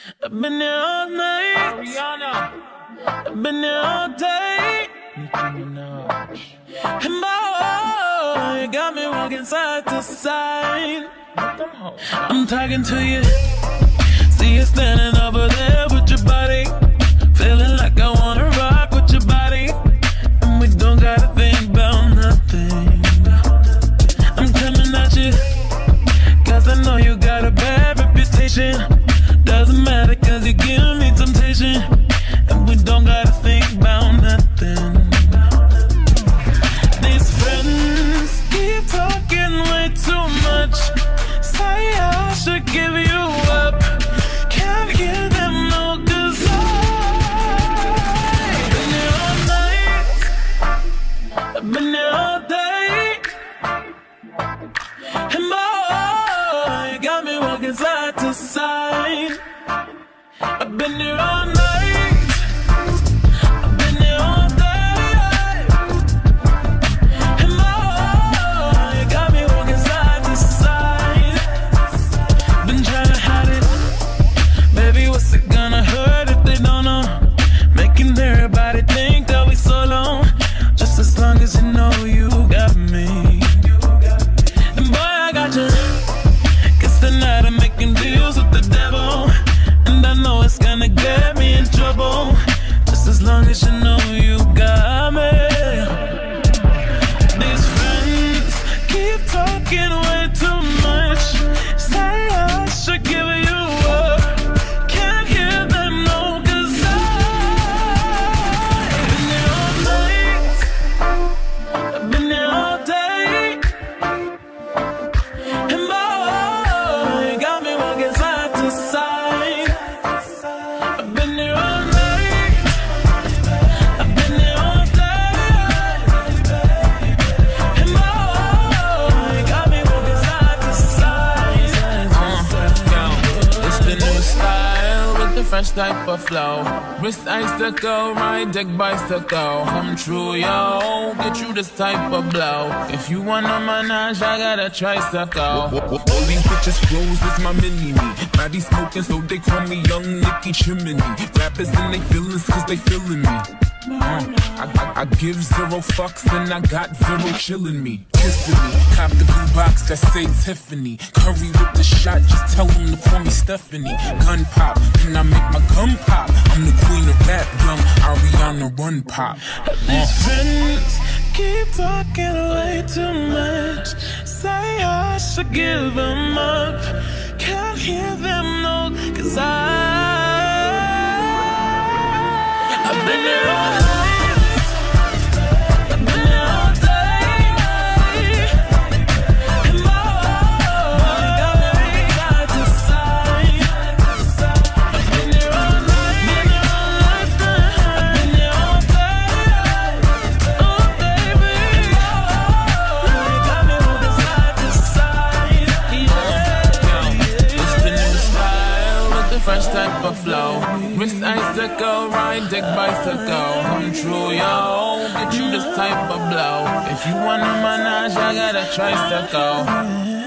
I've been there all night. Ariana. I've been there all day. And boy, you got me walking side to side. I'm talking to you. See you standing over there with your body. Feeling like I wanna rock with your body. And we don't gotta think about nothing. I'm coming at you, cause I know you got a bad reputation. Doesn't matter cause you give me temptation. And we don't gotta think about nothing. These friends keep talking way too much. Say I should give you up. Can't hear them no, cause I've been there all night. I've been there all day. And boy, you got me walking side to side. I've been there all night. I've been there all day. And boy, you got me walking side to side. Been trying to hide it. Baby, what's it gonna hurt if they don't know? Making everybody think that we so long. Just as long as you know you got me. And boy, I got you. Guess tonight I'm making deals with the devil. And I know it's gonna get me in trouble. Just as long as you know you got me. These friends keep talking way too much. Say I should give you up. Can't hear them no, cause I've been there all night. I've been there all day. And boy, you got me walking side to side. I've been there all night. I've been there all day. And boy, you got me walking side to side. It's the new style with the fresh type of flow. Wrist icicle, ride deck bicycle. Come true, yo. Get you this type of blow. If you wanna manage, I got a tricycle. All these bitches flows is my mini-me. Body smoking, so they call me Young Nicky Chimney. Rappers in they feelings, cause they feeling me. I give zero fucks and I got zero chillin' me. Kissing me, cop the blue box that say Tiffany. Curry with the shot, just tell them to call me Stephanie. Gun pop, and I make my gun pop. I'm the queen of rap, young Ariana Run pop. These friends keep talking way too much. Say I should give them up. Can't hear them no, cause I've been there all night. I've been there all day. And boy, you got me side to side. I've been there all night. I've been there all day. Oh baby, you got me moving side to side. It's the new style with the fresh type of flow. Wrist icicle, ride deck bicycle. Come true, yo. Get you this type of blow. If you wanna manage, I got a tricycle.